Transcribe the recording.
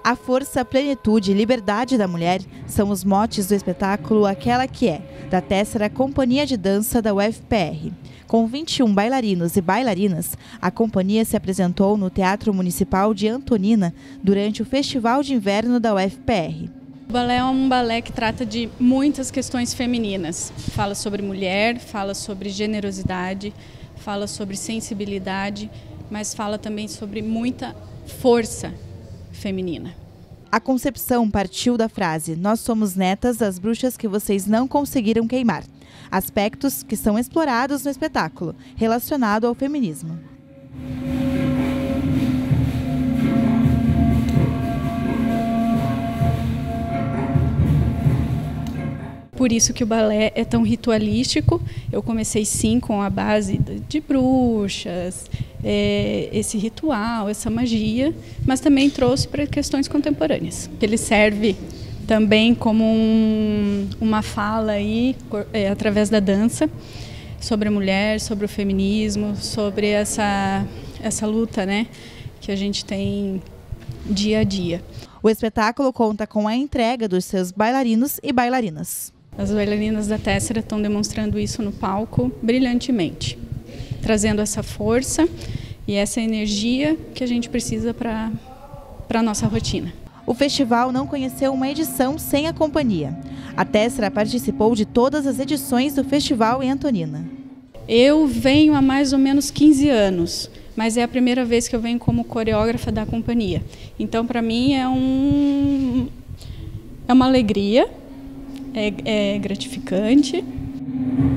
A força, a plenitude e liberdade da mulher são os motes do espetáculo Aquela Que É, da Tessera Companhia de Dança da UFPR. Com 21 bailarinos e bailarinas, a companhia se apresentou no Teatro Municipal de Antonina durante o Festival de Inverno da UFPR. O balé é um balé que trata de muitas questões femininas. Fala sobre mulher, fala sobre generosidade, fala sobre sensibilidade, mas fala também sobre muita força feminina. A concepção partiu da frase "Nós somos netas das bruxas que vocês não conseguiram queimar", aspectos que são explorados no espetáculo, relacionado ao feminismo. Por isso que o balé é tão ritualístico. Eu comecei sim com a base de bruxas, esse ritual, essa magia, mas também trouxe para questões contemporâneas. Ele serve também como uma fala aí, através da dança, sobre a mulher, sobre o feminismo, sobre essa luta, né, que a gente tem dia a dia. O espetáculo conta com a entrega dos seus bailarinos e bailarinas. As bailarinas da Tessera estão demonstrando isso no palco brilhantemente, trazendo essa força e essa energia que a gente precisa para a nossa rotina. O festival não conheceu uma edição sem a companhia. A Tessera participou de todas as edições do festival em Antonina. Eu venho há mais ou menos 15 anos, mas é a primeira vez que eu venho como coreógrafa da companhia. Então, para mim, é uma alegria. É gratificante.